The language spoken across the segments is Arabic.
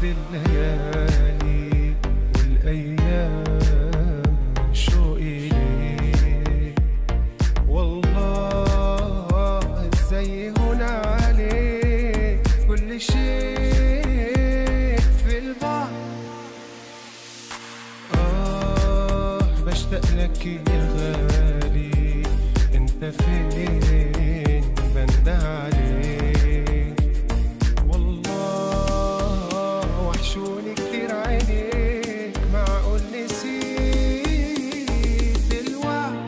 الليالي والأيام من شوقي ليك، والله ازاي هون عليك كل شيء في البعض. بشتاق لك يا غالي، انت فين بنده عليك، والله وحشوني كتير عينيك، معقول نسيت الوعد.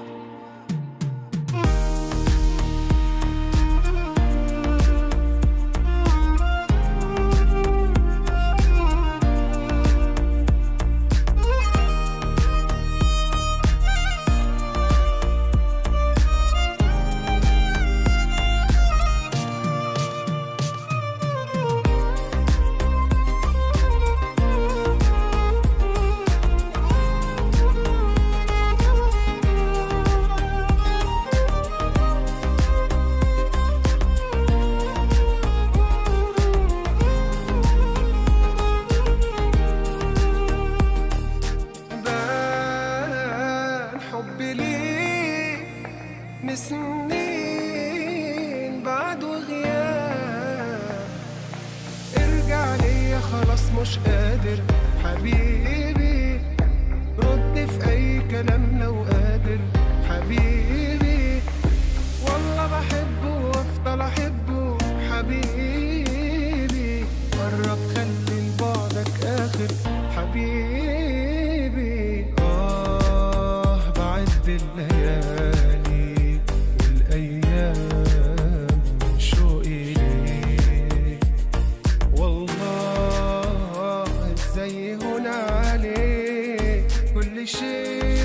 حبي ليك من سنين بعد وغياب، ارجع ليا خلاص مش قادر حبيبي، رد في اي كلام لو قادر حبيبي، والله بحبه وافضل احبه حبيبي، قرب خلي لبعدك اخر حبيبي. الليالي والأيام من شوقي ليك، والله ازاي هون عليك كل شيء